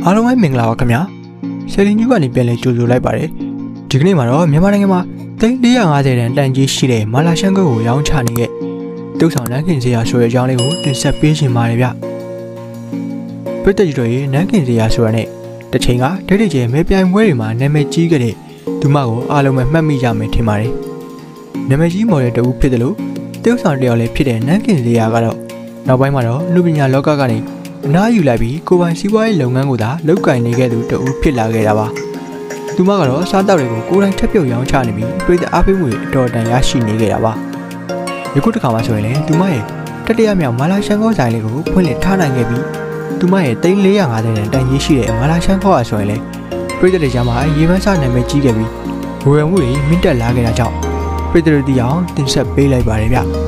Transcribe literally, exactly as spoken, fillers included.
အားလုံးပဲမင်္ဂလာပါခင်ဗျာဆယ်လီညူကနေပြန်လဲကြိုဆိုလိုက်ပါတယ်ဒီကနေ့မှာတော့မြန်မာနိုင်ငံမှာသိန်း၄၅၀တန်တန်ကြီးရှိတဲ့မာလာရှန်ကုတ်ကိုရောင်းချနေတဲ့တုတ်ဆောင်နန်းခင်စရာဆိုတဲ့အကြောင်းလေးကိုတင်ဆက်ပေးရှင်ပါတယ်ဗျပြည်သက်ကြီးတို့ရဲ့နန်းခင်စရာဆိုတာနဲ့တစ်ချိန်ကဒိတ်ဒိတ်ကျဲမဲပြိုင်ပွဲတွေမှာနာမည်ကြီးခဲ့တဲ့သူမကိုအားလုံးပဲမှတ်မိကြမယ်ထင်ပါတယ်နာမည်ကြီးမော်ဒယ်တူဖြစ်တယ်လို့တုတ်ဆောင်တယောက်လည်းဖြစ်တဲ့နန်းခင်စရာကတော့နောက်ပိုင်းမှာတော့လူပညာလောကကနေအနားယူလိုက်ပြီးကိုပိုင်စီးပွားရေးလုပ်ငန်းကိုသာလုပ်ကိုင်နေခဲ့သူတဦးဖြစ်လာခဲ့တာပါသူမကတော့စားတောက်တွေကိုကိုယ်တိုင်ထပ်ပြုတ်ရောင်းချနေပြီးပြည်သက်အားပေးမှုတွေအတော်တန်ရရှိနေခဲ့တာပါယခုတစ်ခါမှဆိုရင်လည်းသူမရဲ့တတိယမြောက်မာလာရှန်ကောဆိုင်လေးကိုဖွင့်လှစ်ထားနိုင်ခဲ့ပြီးသူမရဲ့သိန်း၄၅၀တန်တန်ကြီးရှိတဲ့မာလာရှန်ကောဆိုရင်လည်းပြည်သက်တွေကြားမှာရေပန်းစားနာမည်ကြီးခဲ့ပြီးဝယ်မှုတွေမြင့်တက်လာခဲ့တာကြောင့်ပြည်သက်တွေတီအောင်တင်ဆက်ပေးလိုက်ပါတယ်ဗျ